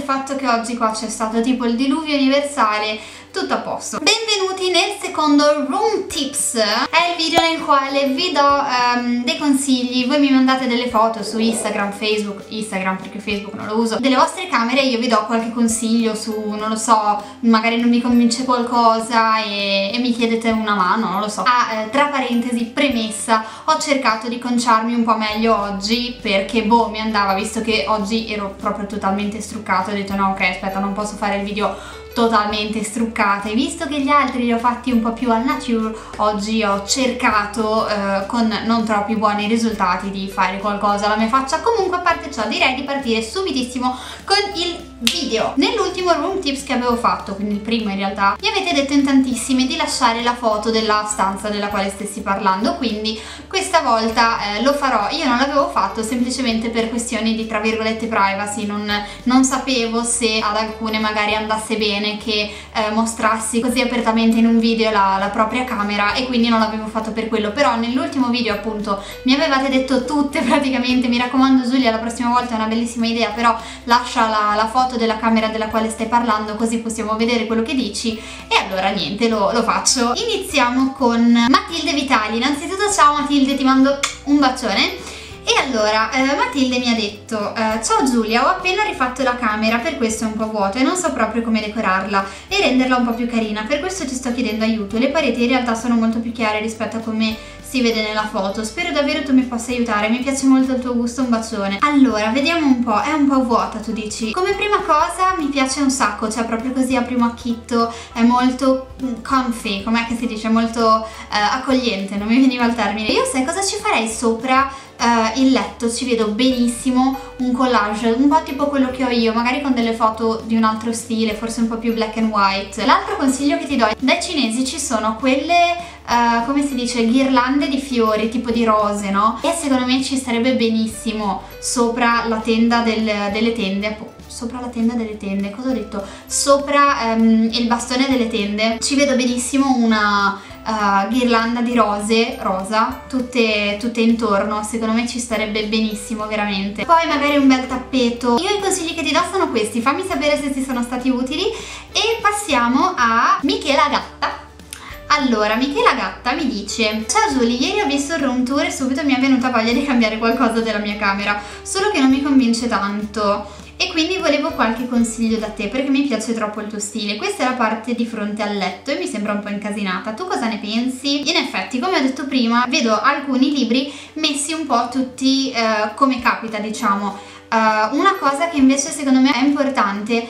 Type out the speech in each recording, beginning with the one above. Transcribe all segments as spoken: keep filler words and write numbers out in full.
fatto che oggi qua c'è stato tipo il diluvio universale, tutto a posto. Benvenuti nel secondo Room Tips, è il video nel quale vi do um, dei consigli. Voi mi mandate delle foto su Instagram, Facebook, Instagram perché Facebook non lo uso, delle vostre camere, io vi do qualche consiglio su, non lo so, magari non mi convince qualcosa e, e mi chiedete una mano, non lo so. Ah, eh, tra parentesi, premessa, ho cercato di conciarmi un po' meglio oggi perché boh, mi andava, visto che oggi ero proprio totalmente struccata, ho detto no, ok, aspetta, non posso fare il video totalmente struccata, e visto che gli altri li ho fatti un po' più al nature, oggi ho cercato eh, con non troppi buoni risultati di fare qualcosa alla mia faccia. Comunque, a parte ciò, direi di partire subitissimo con il video. Nell'ultimo Room Tips che avevo fatto, quindi il primo in realtà, mi avete detto in tantissimi di lasciare la foto della stanza della quale stessi parlando, quindi questa volta eh, lo farò. Io non l'avevo fatto semplicemente per questioni di, tra virgolette, privacy, non, non sapevo se ad alcune magari andasse bene che eh, mostrassi così apertamente in un video la, la propria camera, e quindi non l'avevo fatto per quello. Però nell'ultimo video appunto mi avevate detto tutte praticamente, mi raccomando Giulia, la prossima volta è una bellissima idea, però lascia la, la foto della camera della quale stai parlando così possiamo vedere quello che dici. E allora niente, lo, lo faccio. Iniziamo con Matilde Vitali. Innanzitutto ciao Matilde, ti mando un bacione. E allora, eh, Matilde mi ha detto eh, ciao Giulia, ho appena rifatto la camera, per questo è un po' vuoto e non so proprio come decorarla e renderla un po' più carina, per questo ti sto chiedendo aiuto. Le pareti in realtà sono molto più chiare rispetto a come si vede nella foto, spero davvero tu mi possa aiutare, mi piace molto il tuo gusto, un bacione. Allora, vediamo un po', è un po' vuota tu dici. Come prima cosa mi piace un sacco, cioè proprio così a primo acchitto è molto comfy, com'è che si dice, molto eh, accogliente, non mi veniva il termine. Io sai cosa ci farei sopra? Uh, il letto, ci vedo benissimo un collage, un po' tipo quello che ho io, magari con delle foto di un altro stile, forse un po' più black and white. L'altro consiglio che ti do, dai cinesi ci sono quelle, uh, come si dice, ghirlande di fiori, tipo di rose, no? E secondo me ci starebbe benissimo sopra la tenda del, delle tende, sopra la tenda delle tende, cosa ho detto? Sopra um, il bastone delle tende, ci vedo benissimo una Uh, ghirlanda di rose, rosa, tutte, tutte intorno, secondo me ci starebbe benissimo veramente. Poi magari un bel tappeto. Io i consigli che ti do sono questi, fammi sapere se ti sono stati utili. E passiamo a Michela Gatta. Allora, Michela Gatta mi dice ciao Giulia, ieri ho visto il room tour e subito mi è venuta voglia di cambiare qualcosa della mia camera, solo che non mi convince tanto e quindi volevo qualche consiglio da te perché mi piace troppo il tuo stile. Questa è la parte di fronte al letto e mi sembra un po' incasinata, tu cosa ne pensi? In effetti, come ho detto prima, vedo alcuni libri messi un po' tutti eh, come capita, diciamo. Uh, una cosa che invece secondo me è importante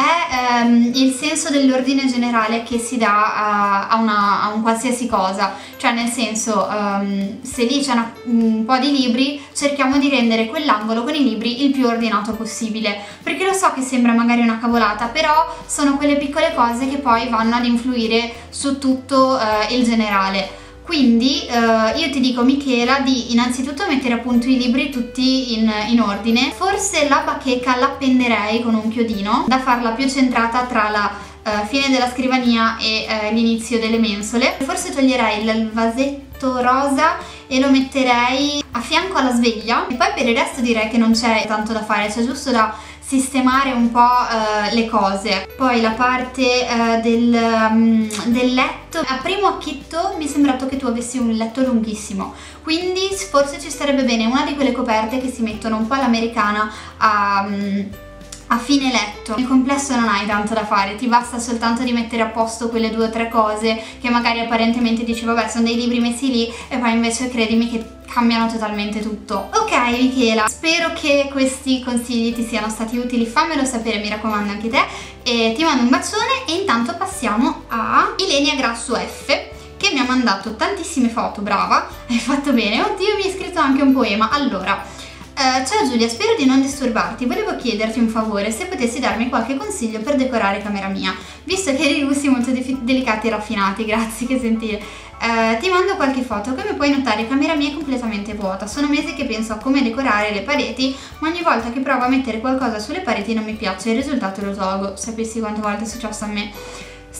è um, il senso dell'ordine generale che si dà a, a, una, a un qualsiasi cosa, cioè nel senso um, se lì c'è una, un po' di libri, cerchiamo di rendere quell'angolo con i libri il più ordinato possibile, perché lo so che sembra magari una cavolata, però sono quelle piccole cose che poi vanno ad influire su tutto uh, il generale. Quindi eh, io ti dico Michela di innanzitutto mettere appunto i libri tutti in, in ordine. Forse la bacheca l'appenderei con un chiodino da farla più centrata tra la eh, fine della scrivania e eh, l'inizio delle mensole. Forse toglierei il vasetto rosa e lo metterei a fianco alla sveglia, e poi per il resto direi che non c'è tanto da fare, c'è giusto da sistemare un po' uh, le cose. Poi la parte uh, del, um, del letto, a primo acchitto mi è sembrato che tu avessi un letto lunghissimo, quindi forse ci starebbe bene una di quelle coperte che si mettono un po' all'americana a... Um, a fine letto. Nel complesso non hai tanto da fare, ti basta soltanto di mettere a posto quelle due o tre cose che magari apparentemente dici vabbè sono dei libri messi lì, e poi invece credimi che cambiano totalmente tutto. Ok Michela, spero che questi consigli ti siano stati utili, fammelo sapere mi raccomando anche te, e ti mando un bacione. E intanto passiamo a Ilenia Grasso F, che mi ha mandato tantissime foto, brava, hai fatto bene, oddio mi hai scritto anche un poema. Allora, Uh, ciao Giulia, spero di non disturbarti, volevo chiederti un favore, se potessi darmi qualche consiglio per decorare camera mia, visto che hai dei gusti molto de delicati e raffinati, grazie, che gentile. Uh, ti mando qualche foto. Come puoi notare camera mia è completamente vuota, sono mesi che penso a come decorare le pareti, ma ogni volta che provo a mettere qualcosa sulle pareti non mi piace, il risultato lo tolgo. Sapessi quante volte è successo a me.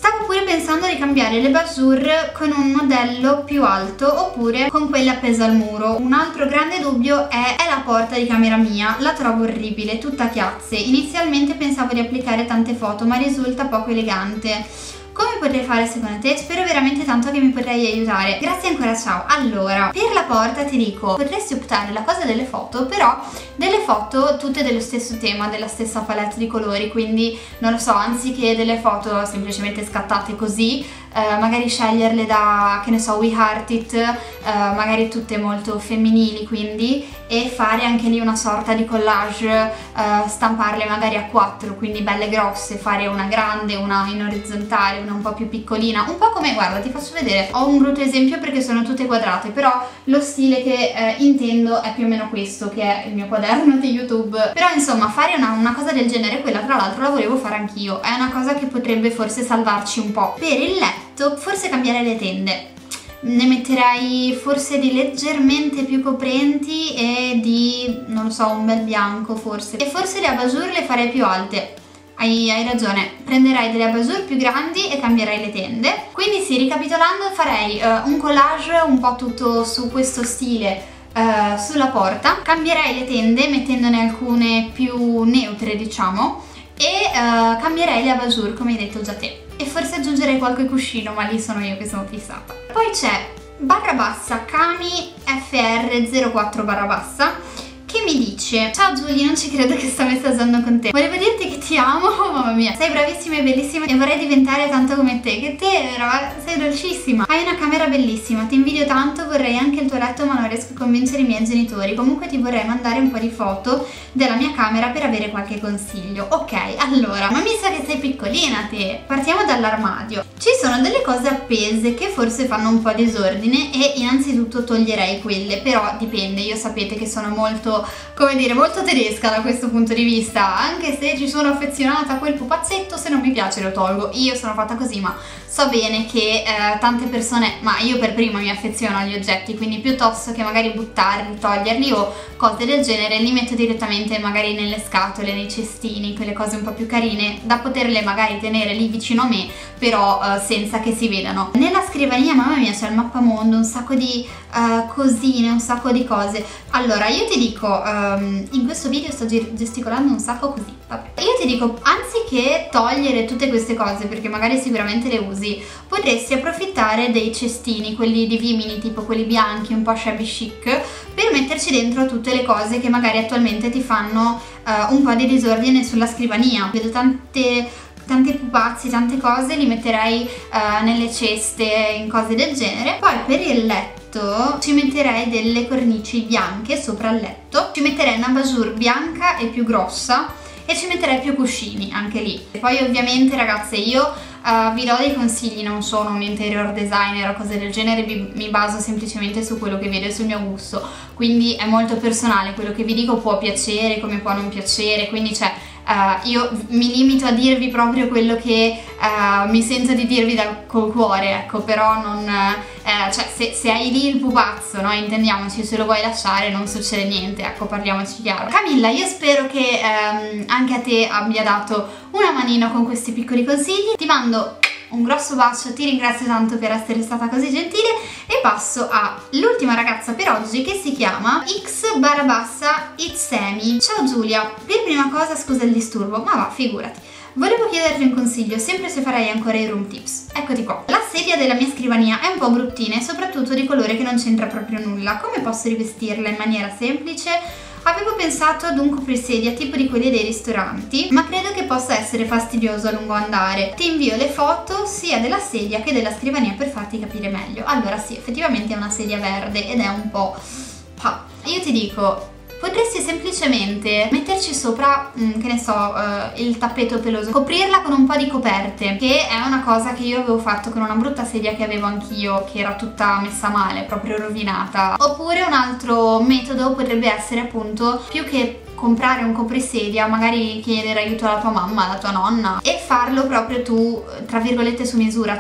Stavo pure pensando di cambiare le basure con un modello più alto oppure con quelle appese al muro. Un altro grande dubbio è, è la porta di camera mia, la trovo orribile, tutta a chiazze. Inizialmente pensavo di applicare tante foto ma risulta poco elegante. Come potrei fare secondo te? Spero veramente tanto che mi potrai aiutare. Grazie ancora, ciao. Allora, per la porta ti dico, potresti optare la cosa delle foto, però delle foto tutte dello stesso tema, della stessa palette di colori, quindi non lo so, anziché delle foto semplicemente scattate così, eh, magari sceglierle da, che ne so, We Heart It, eh, magari tutte molto femminili, quindi, e fare anche lì una sorta di collage, eh, stamparle magari a quattro, quindi belle grosse, fare una grande, una in orizzontale, una un po' più piccolina, un po' come, guarda, ti faccio vedere, ho un brutto esempio perché sono tutte quadrate, però lo stile che eh, intendo è più o meno questo, che è il mio quaderno di YouTube. Però insomma, fare una, una cosa del genere, quella tra l'altro la volevo fare anch'io, è una cosa che potrebbe forse salvarci un po'. Per il letto forse cambiare le tende, ne metterei forse di leggermente più coprenti e di, non lo so, un bel bianco forse, e forse le abajur le farei più alte. Hai, hai ragione, prenderei delle abajur più grandi e cambierei le tende. Quindi sì, ricapitolando, farei uh, un collage un po' tutto su questo stile uh, sulla porta, cambierei le tende mettendone alcune più neutre, diciamo, e uh, cambierei le abajur come hai detto già te, e forse aggiungerei qualche cuscino, ma lì sono io che sono fissata. Poi c'è barra bassa Kami F R zero quattro barra bassa che mi dice: ciao Giulia, non ci credo che sto messaggiando con te, volevo dirti che ti amo, mamma mia, sei bravissima e bellissima e vorrei diventare tanto come te, che te sei dolcissima, hai una camera bellissima, ti invidio tanto, vorrei anche il tuo letto ma non riesco a convincere i miei genitori, comunque ti vorrei mandare un po' di foto della mia camera per avere qualche consiglio. Ok, allora, ma mi sa che sei piccolina te, partiamo dall'armadio. Ci sono delle cose appese che forse fanno un po' disordine e innanzitutto toglierei quelle, però dipende, io sapete che sono molto, come dire, molto tedesca da questo punto di vista, anche se ci sono affezionata a quel pupazzetto, se non mi piace lo tolgo, io sono fatta così, ma so bene che eh, tante persone, ma io per prima mi affeziono agli oggetti, quindi piuttosto che magari buttarli, toglierli o cose del genere, li metto direttamente magari nelle scatole, nei cestini, quelle cose un po' più carine, da poterle magari tenere lì vicino a me, però eh, senza che si vedano. Nella scrivania, mamma mia, c'è il mappamondo, un sacco di uh, cosine, un sacco di cose. Allora, io ti dico, um, in questo video sto gesticolando un sacco così, vabbè. Io ti dico, anziché togliere tutte queste cose, perché magari sicuramente le usi, potresti approfittare dei cestini, quelli di Vimini, tipo quelli bianchi, un po' shabby chic, per metterci dentro tutte le cose che magari attualmente ti fanno uh, un po' di disordine sulla scrivania. Vedo tante... tanti pupazzi, tante cose, li metterei uh, nelle ceste, in cose del genere. Poi per il letto ci metterei delle cornici bianche sopra il letto, ci metterei una abajur bianca e più grossa e ci metterei più cuscini anche lì. E poi ovviamente, ragazze, io uh, vi do dei consigli, non sono un interior designer o cose del genere, mi, mi baso semplicemente su quello che vedo e sul mio gusto, quindi è molto personale, quello che vi dico può piacere come può non piacere, quindi c'è Uh, io mi limito a dirvi proprio quello che uh, mi sento di dirvi dal col cuore, ecco, però non, uh, cioè se, se hai lì il pupazzo, no, intendiamoci, se lo vuoi lasciare non succede niente, ecco, parliamoci chiaro. Camilla, io spero che um, anche a te abbia dato una manina con questi piccoli consigli, ti mando un grosso bacio, ti ringrazio tanto per essere stata così gentile e passo all'ultima ragazza per oggi, che si chiama X barra bassa Itsemi. Ciao Giulia, per prima cosa scusa il disturbo, ma va, figurati. Volevo chiederti un consiglio, sempre se farai ancora i room tips. Eccoti qua. La sedia della mia scrivania è un po' bruttina e soprattutto di colore che non c'entra proprio nulla. Come posso rivestirla in maniera semplice? Avevo pensato ad un coprisedia tipo di quelli dei ristoranti, ma credo che possa essere fastidioso a lungo andare. Ti invio le foto sia della sedia che della scrivania per farti capire meglio. Allora sì, effettivamente è una sedia verde ed è un po'... Ah. Io ti dico, potresti semplicemente metterci sopra, mh, che ne so, uh, il tappeto peloso, coprirla con un po' di coperte, che è una cosa che io avevo fatto con una brutta sedia che avevo anch'io, che era tutta messa male, proprio rovinata. Oppure un altro metodo potrebbe essere, appunto, più che comprare un coprisedia, magari chiedere aiuto alla tua mamma, alla tua nonna, e farlo proprio tu, tra virgolette, su misura, cioè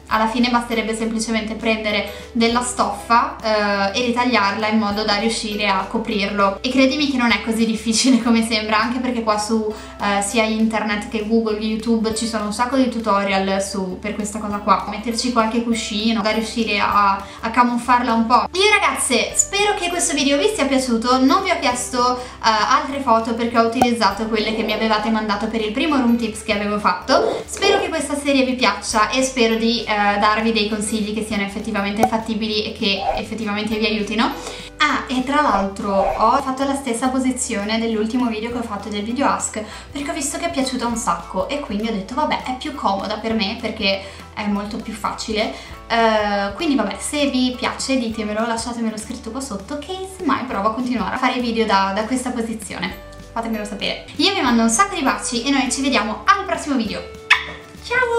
alla fine basterebbe semplicemente prendere della stoffa eh, e ritagliarla in modo da riuscire a coprirlo, e credimi che non è così difficile come sembra, anche perché qua su eh, sia internet che Google, YouTube ci sono un sacco di tutorial su, per questa cosa qua, metterci qualche cuscino da riuscire a, a camuffarla un po'. Io ragazze spero che questo video vi sia piaciuto, non vi ho chiesto eh, altre foto perché ho utilizzato quelle che mi avevate mandato per il primo room tips che avevo fatto. Spero che questa serie vi piaccia e spero di eh, darvi dei consigli che siano effettivamente fattibili e che effettivamente vi aiutino. Ah, e tra l'altro ho fatto la stessa posizione dell'ultimo video che ho fatto del video ask, perché ho visto che è piaciuta un sacco e quindi ho detto vabbè, è più comoda per me perché è molto più facile. Uh, quindi vabbè, se vi piace ditemelo, lasciatemelo scritto qua sotto, che semmai provo a continuare a fare i video da, da questa posizione. Fatemelo sapere. Io vi mando un sacco di baci e noi ci vediamo al prossimo video. Ciao!